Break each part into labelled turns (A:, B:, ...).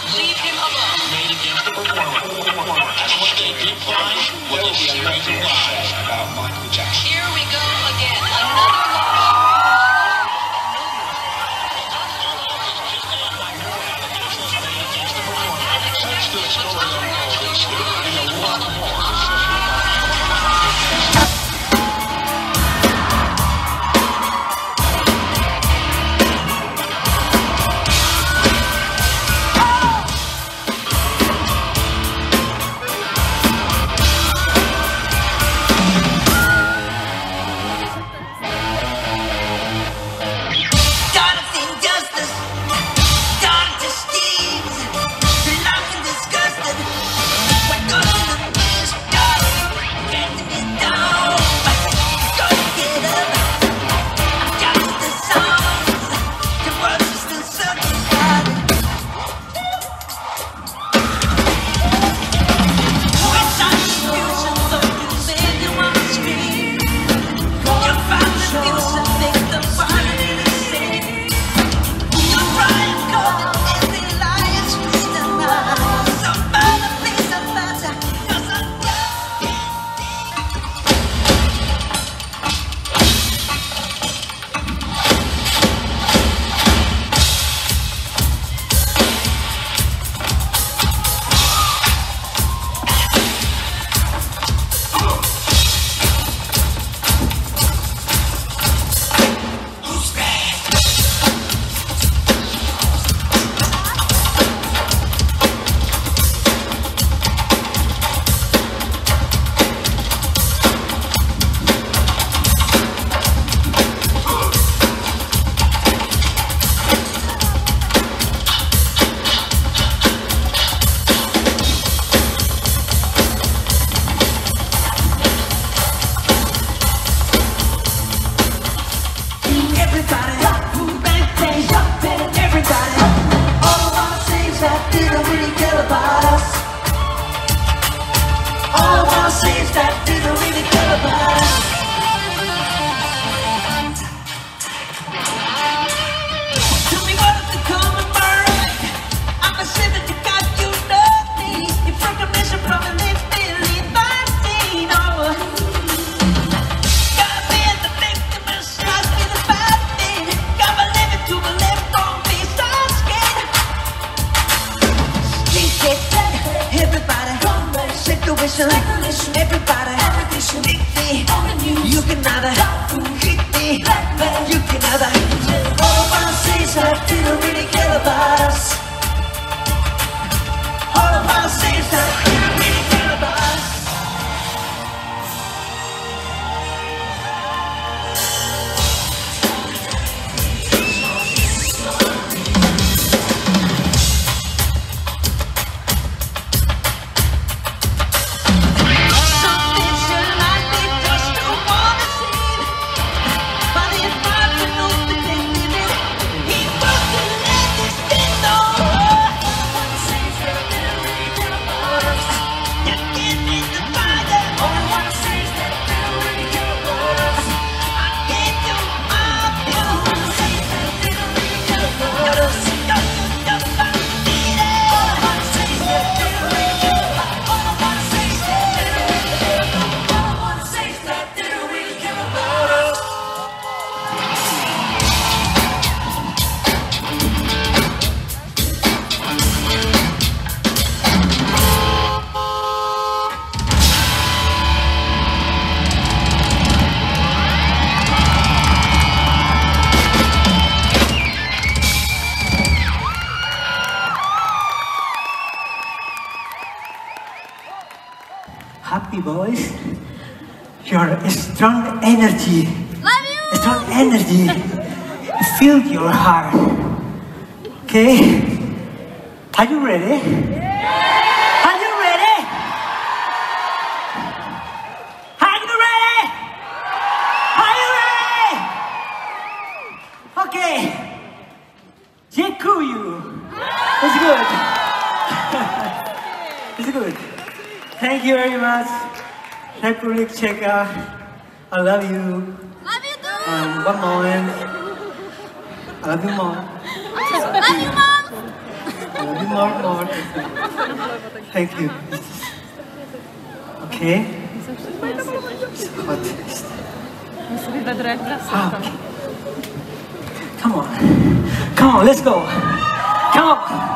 A: Leave him alone. Made against the performer. And what they did find was a series of lies about Michael Jackson. Here we go again. Another lie. That's the story of all this and a lot more.
B: Everybody, you can neither hit me, you can neither. All I wanna say is that they don't really care about us. All I wanna say is that they don't really care about us.
C: Happy boys, your strong energy,
D: love you.
C: Strong energy filled your heart. Okay, are you ready? Yeah. Are you ready? Are you ready? Are you ready? Okay, Jekuyu. It's good. It's good. Thank you very much, Republic Czech. I love you.
D: Love you too.
C: One moment. I love you, Mom.
D: Love you, Mom.
C: I love you, more. Thank you. Okay. Hot. Okay. Come on, let's go. Come on.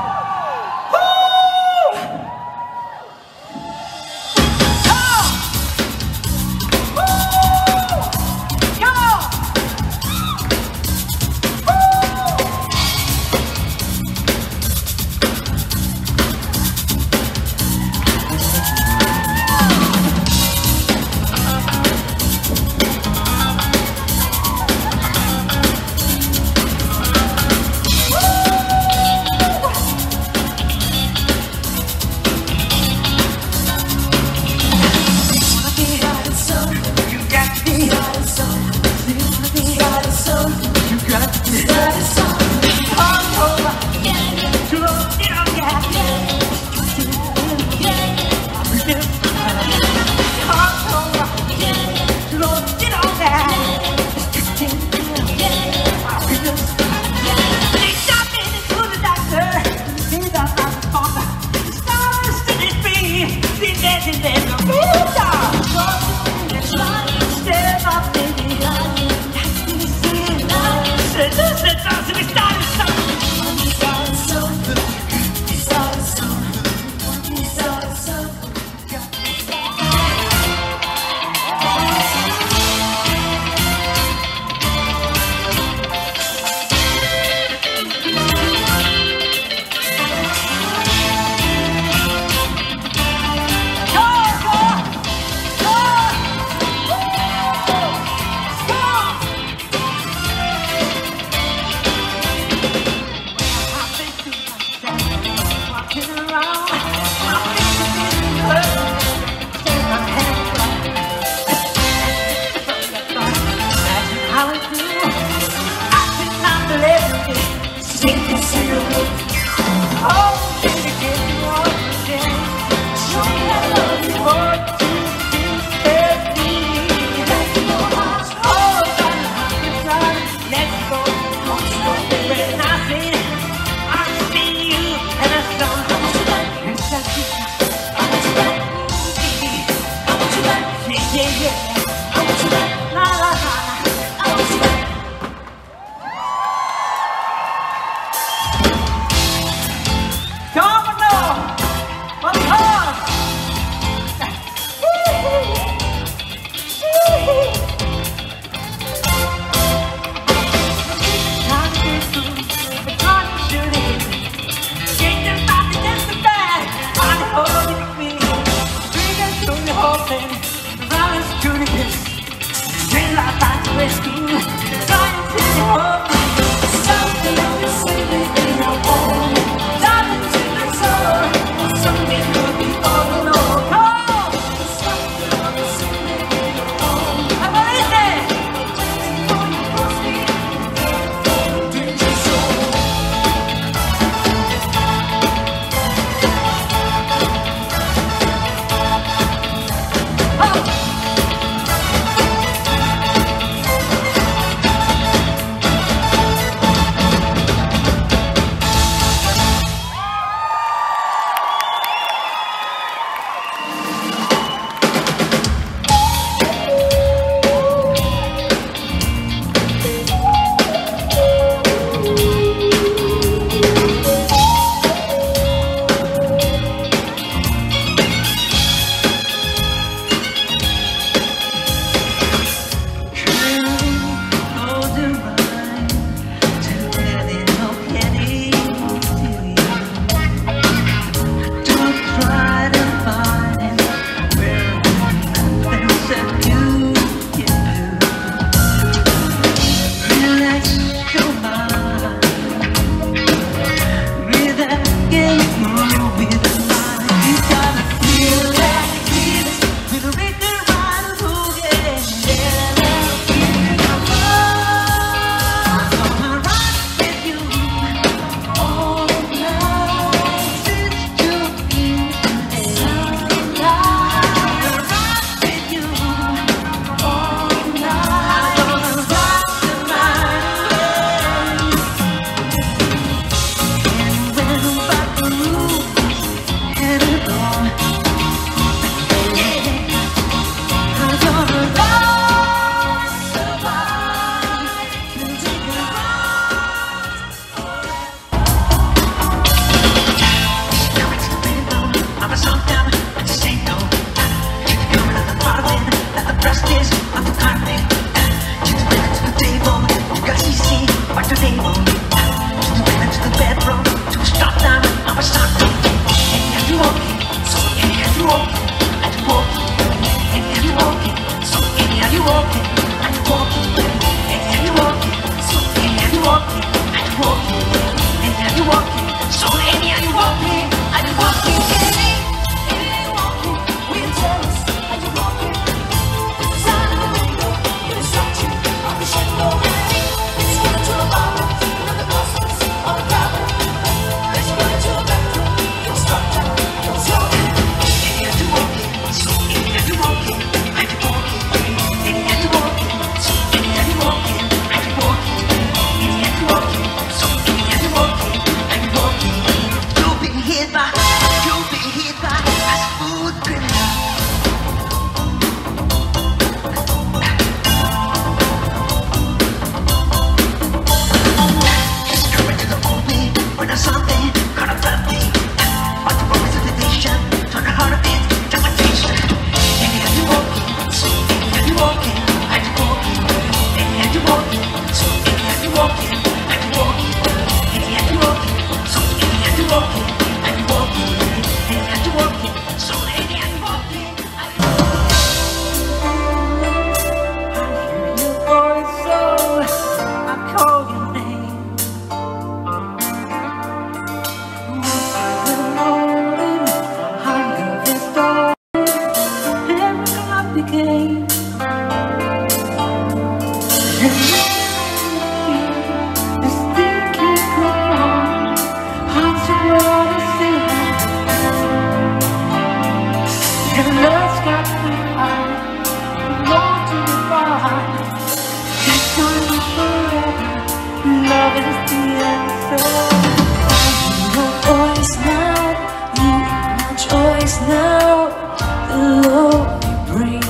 B: taste now the love you bring.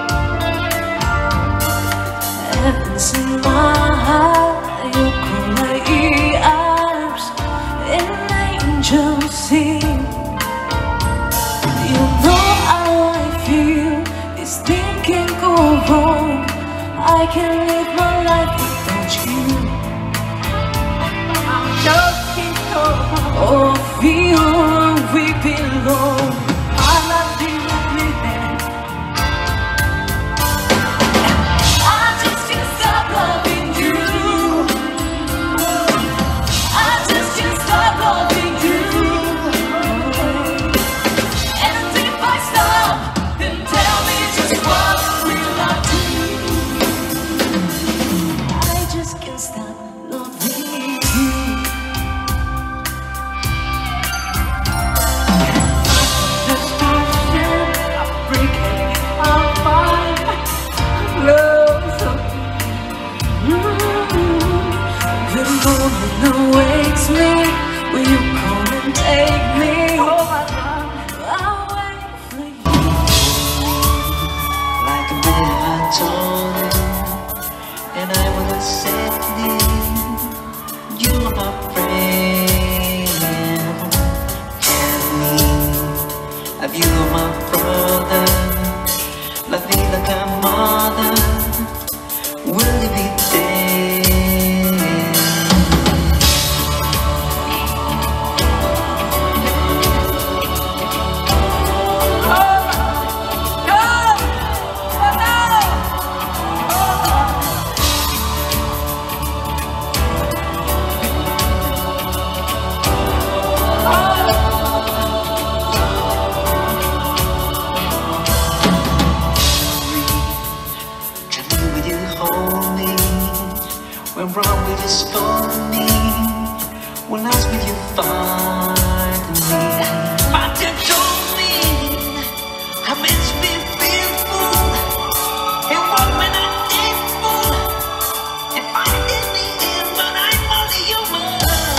B: Heaven's in my heart, you call my ears, and angels sing. You know how I feel, this thing can go wrong. I can't live my life without you. Oh, feel we belong. I love you, living. I just can't stop loving you. I just can't stop loving you. And if I stop, then tell me just what will I do? I just can't stop loving you. Awaits me, will you come and take me? I'll wait for you.
E: Like a minute I told you, and I would have said you are my friend, and me, of you are my brother, la vida like a mother, will you be there? When wrong will you scold me? When else will you find me? But you told me I meant to be fearful, and what when I did fool, if I did the end, but I'm only human.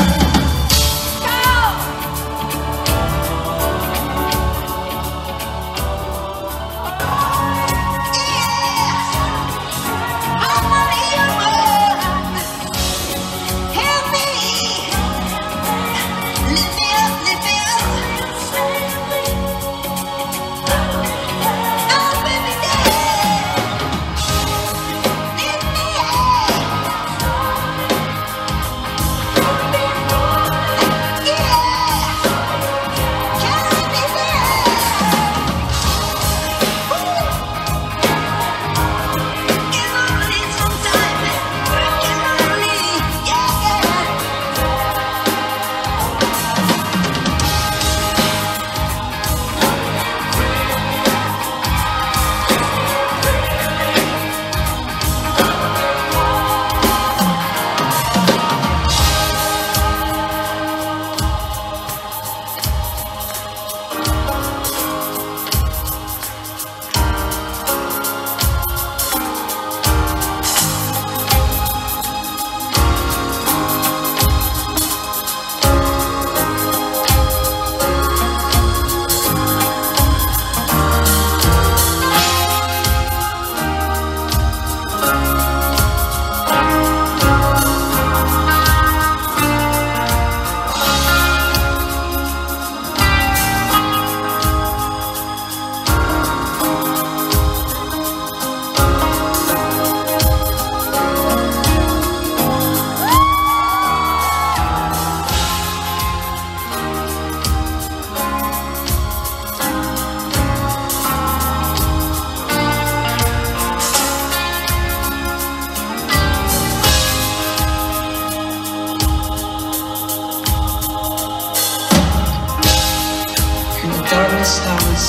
E: darkest hours,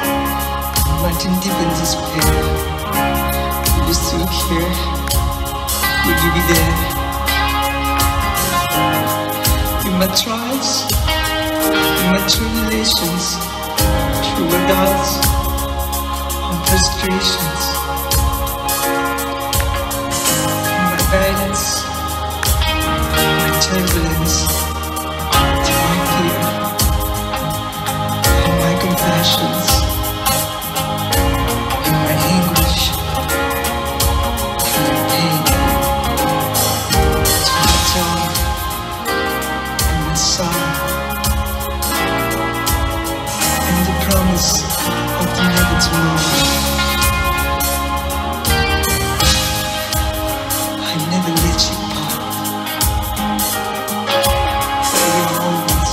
E: imagine deep in despair. Will you still here? Will you be there? In my trials, in my tribulations, through my doubts and frustrations, in my guidance, my turbulence, to my fear, and my compassion. promise of never to leave. I never let you part. You're always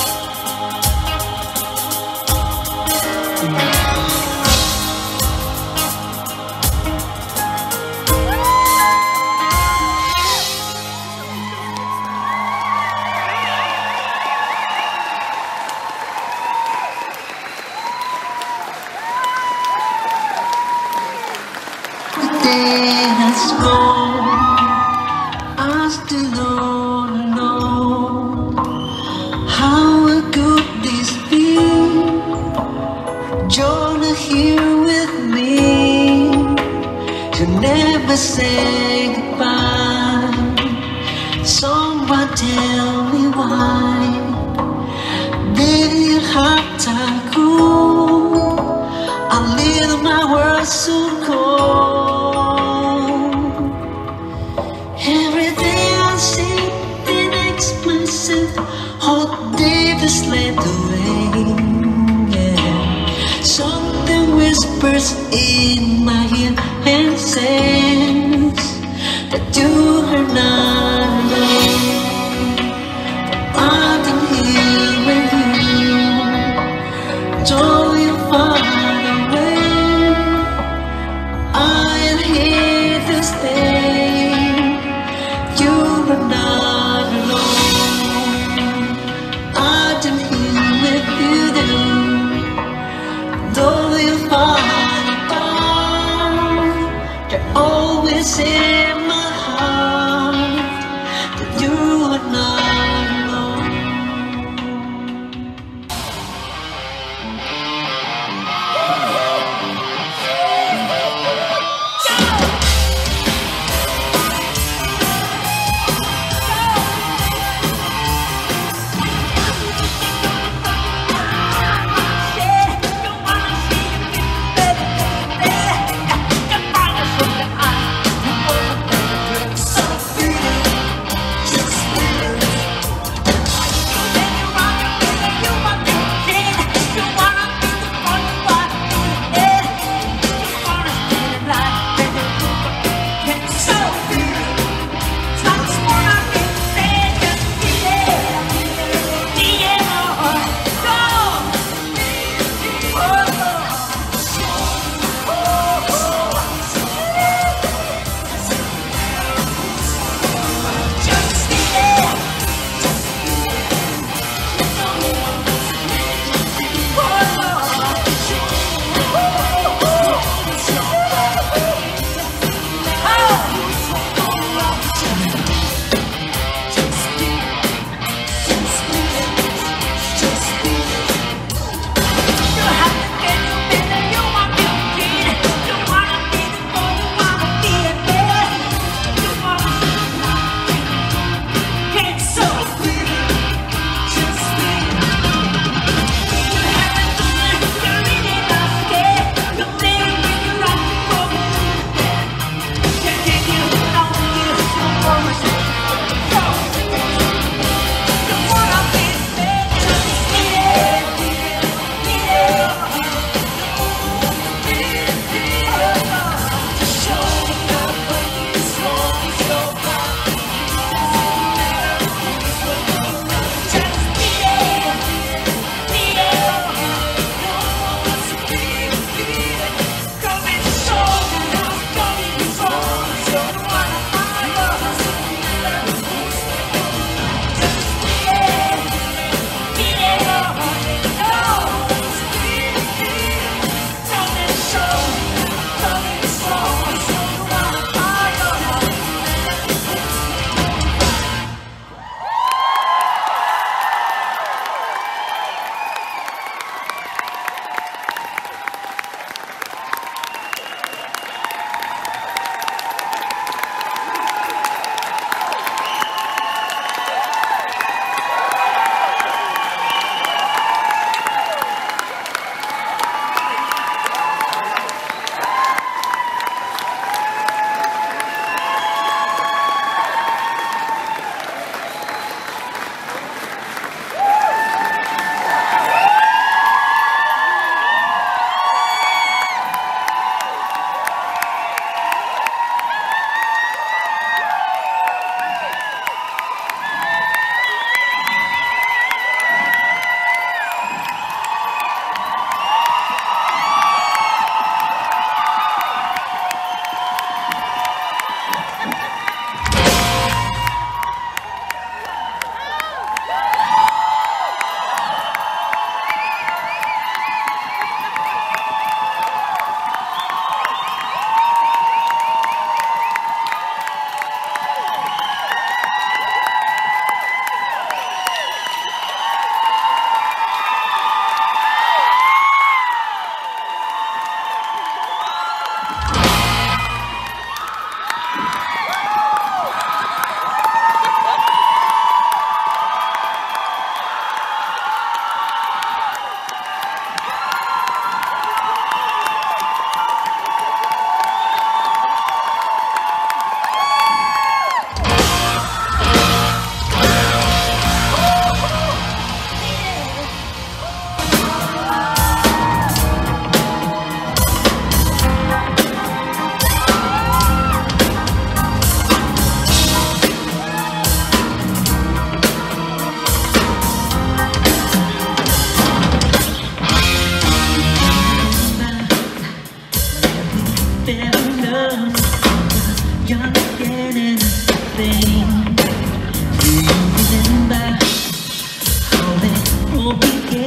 E: in my heart. The day has gone, I still don't know how could this be. You're here with me, you never say goodbye. Someone tell me why did your heart turn cool? I live my world so cold. Everything I see, then ask myself, how did this slip away? Yeah. Something whispers in my ear and says that you are not alone. I've been here with you, though you're far away. I am here to stay. You are not alone. I've been here with you, though you're far apart. You're always in my heart. That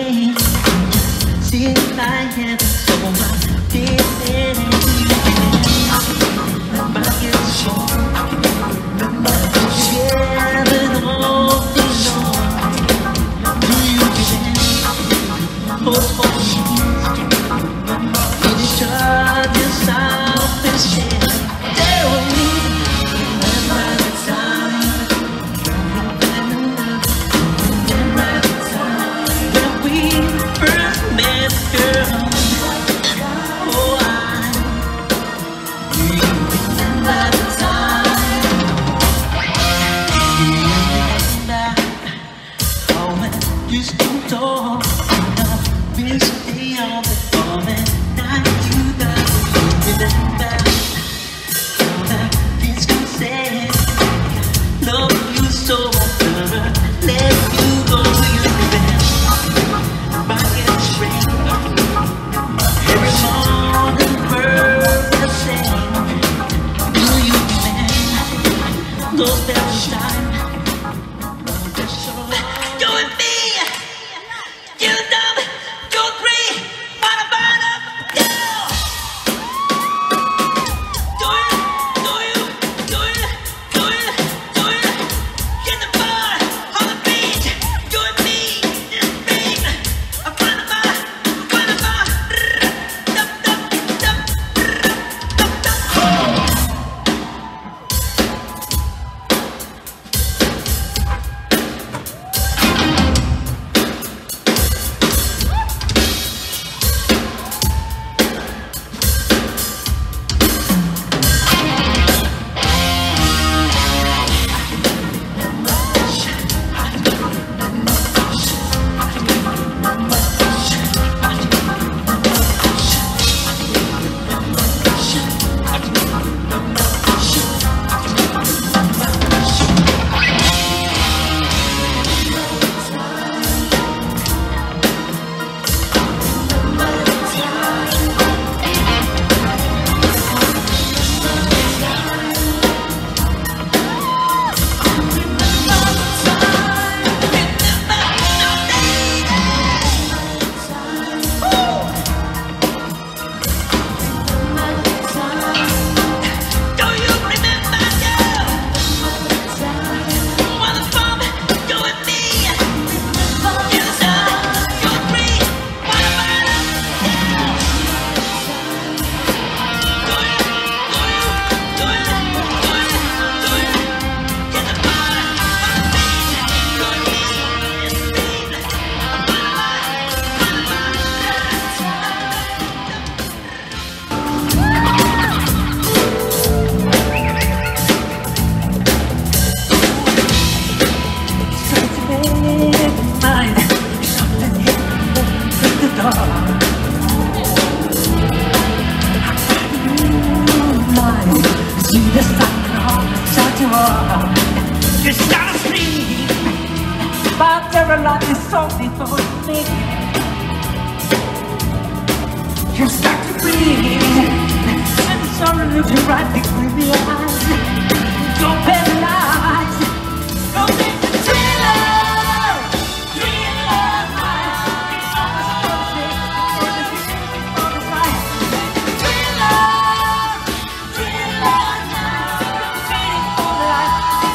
E: rain. Seems like heaven, so I did my soul. Together all day long. Do you believe? Oh, in each other's selfish share. There will be another time. Another time when we first met, girl. Oh, I remember the time. Do you remember how we used to talk? We stay on the phone and night to the remember all the things we said. Love you so much, let you go. You remember my train. Every morning birds the same. Do you remember those bells time? Go with me. You dumb, you agree, bada bada, go! Do it, get the bar, on the beach, you and me, this beat, a Panama, dum, dum, dum, dum, dum.
B: You start to sleep, but there life is something for me. You start to breathe, and the sun looks right between the eyes. Don't paralyze, don't make the thriller, thriller. It's always perfect for the feeling, for the sight. Thriller, thriller now. Waiting for the light.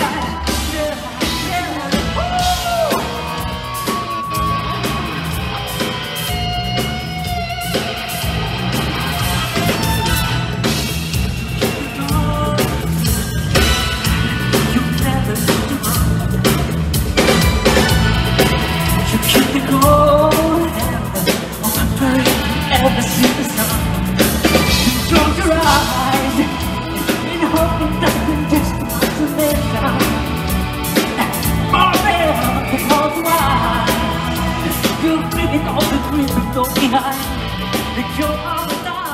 B: Ever see the sun? You close your eyes in hoping that the distance to lay down. Forever because why? You bring it all the dreams you go behind. The cure of the night.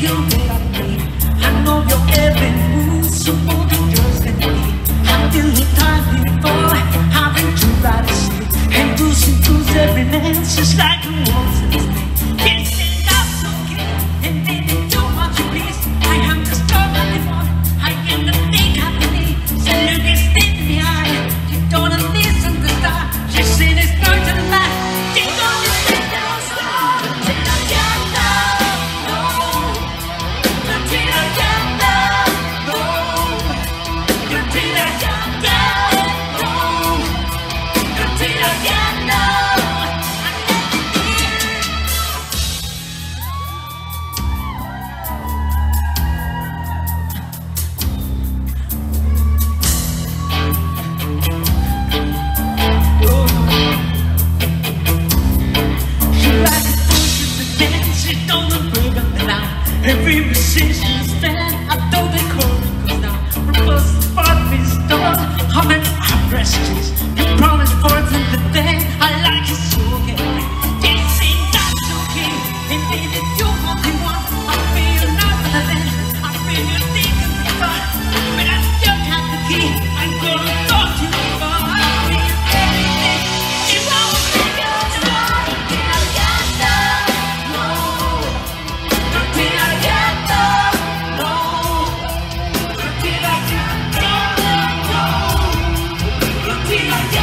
B: your head on me. I know your every move, so more than yours can be. I feel the time before, having to ride a seat. And losing through every dance, just like a waltz in the street. Can't stand up, so okay, and baby, do what you please. I am just talking about, I am the thing happening. So look me straight in the eye, you don't listen to start. Just say this bird to the back, you don't listen to start. Until I get love, no. Until I get love, no. Until I get love, no. Until I get love, I let it be. You like to push it to dance, you don't break up the line. Every musician is stand, I know the chorus goes down. Because the part is done, I'm an oppressor. You promise for the day, I like it so okay. This ain't that's okay, and baby, you want me one. I feel nothing of it, I feel you thinking the thought. But I still got the key, I'm gonna talk to you about how you everything. You won't take us love, until I get love, no. Until I get love, no. Until I get love, no. Until I get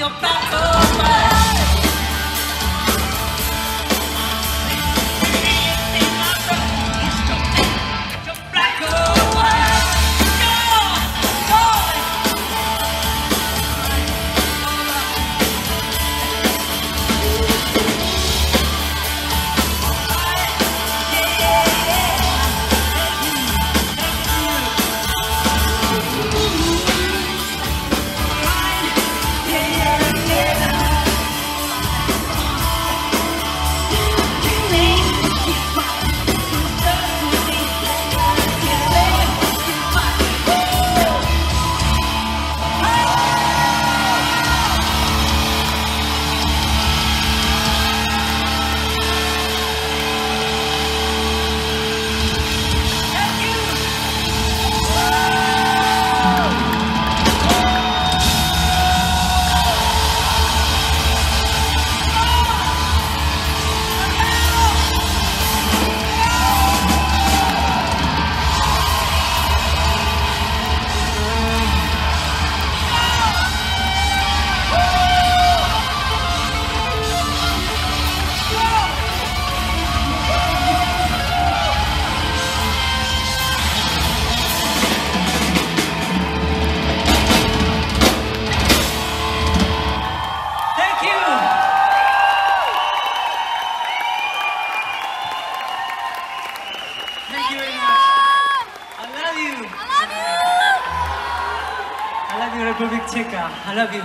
C: Republic Czech. I love you.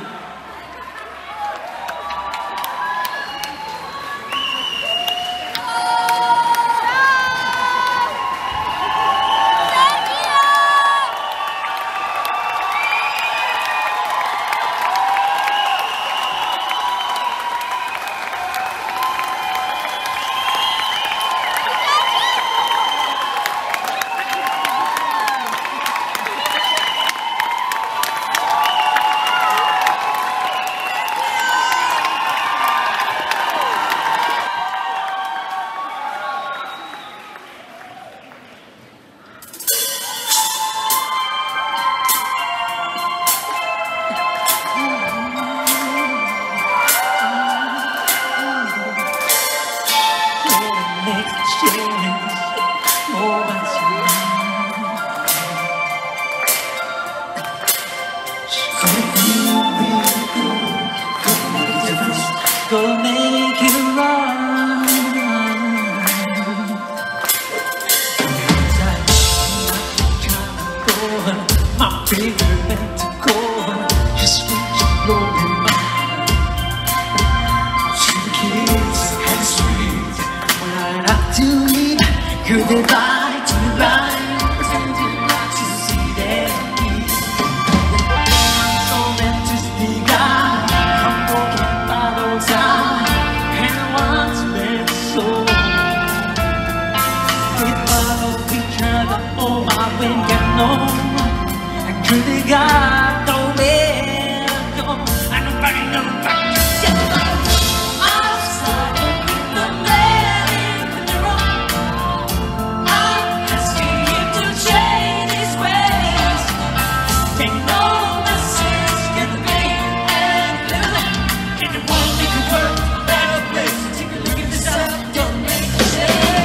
E: Go make it right. My favorite band to go. Just reach your glory mind. To the kids and street. Right up to me. Goodbye to the blind. Pretending not to see their needs. So meant to speak out. I'm walking by those eyes. And once meant so. We follow each other. Oh, my wind got no. Really got no man, and nobody knows about you. Outside of the man in the room, I'm asking you to change his ways. They know the sins can make and live. And the world make a world a better place. Take a look at this up, don't make a change.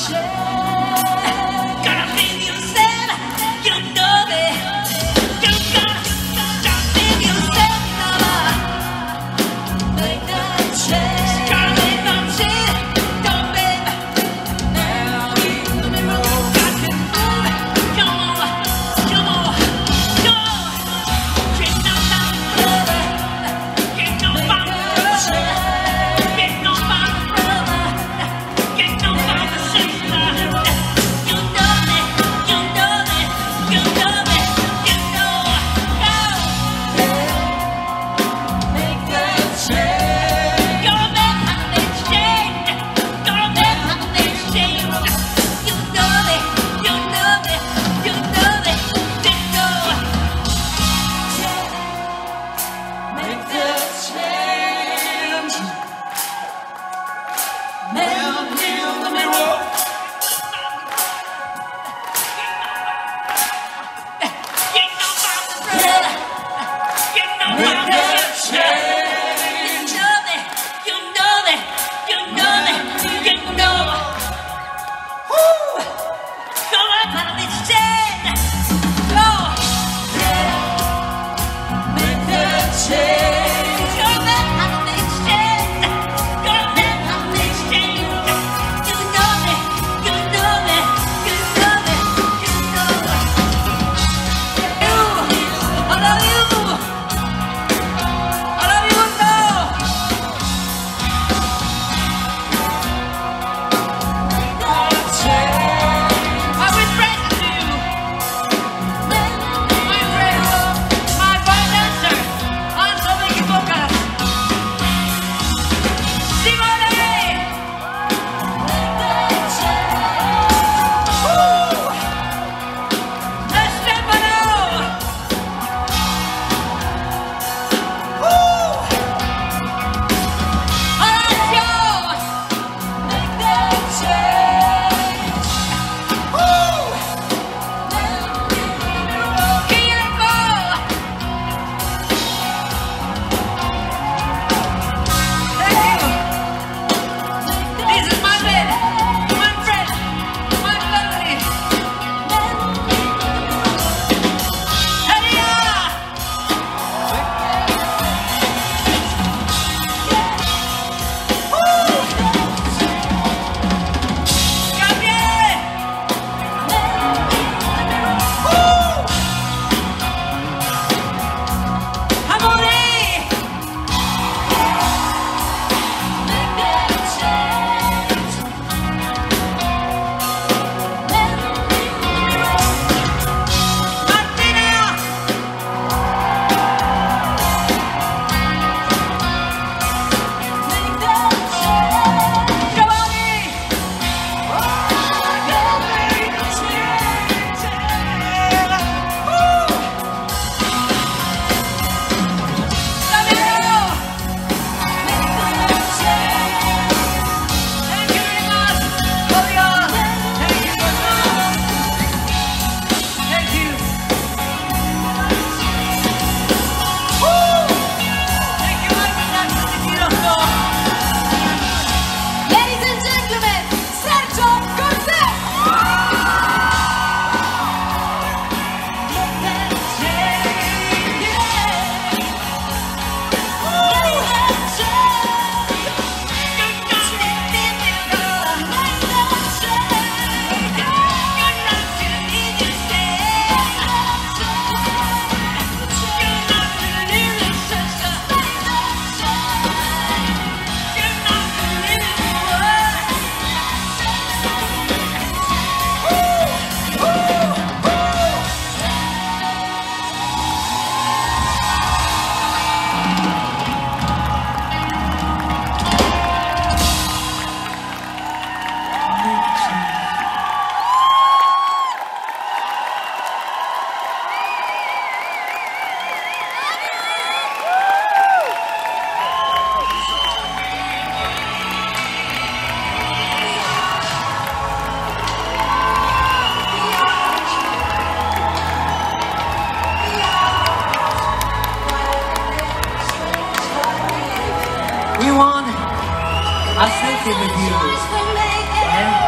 C: We want a selfie with you. And